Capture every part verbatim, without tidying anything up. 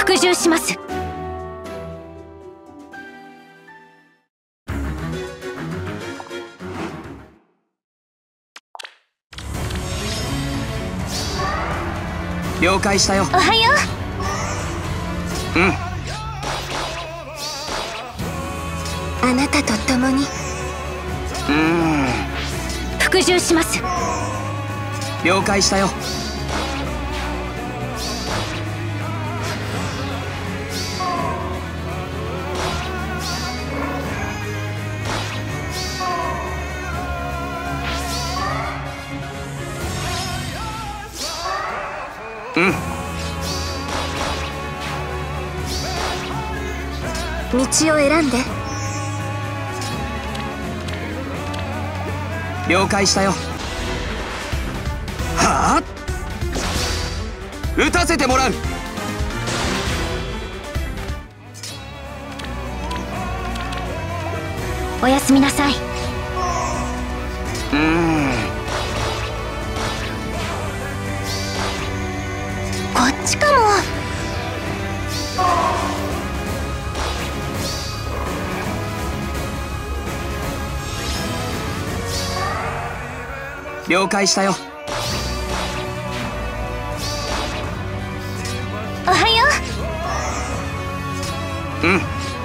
服従します。 了解したよ。 おはよう。うん。 あなたと共に。 うーん。 服従します。 了解したよ。うん。 道を選んで。 了解したよ。はあ、撃たせてもらう。 おやすみなさい。 うーん。 こっちかも。 了解したよ。 おはよう。うん。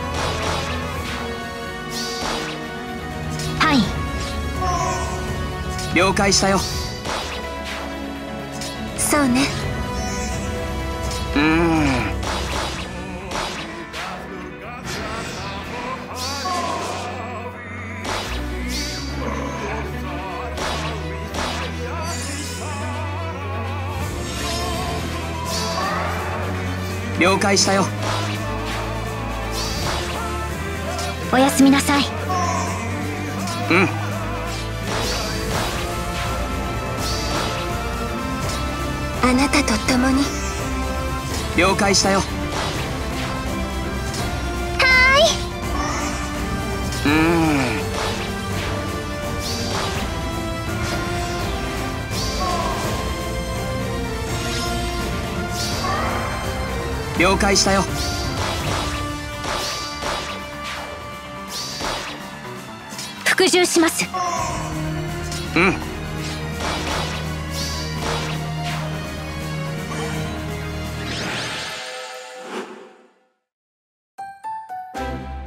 はい。 了解したよ。 そうね。 うーん。了解したよ。 おやすみなさい。 うん。 あなたと共に。 了解したよ。はーい。うーん。了解したよ。 服従します。 うん。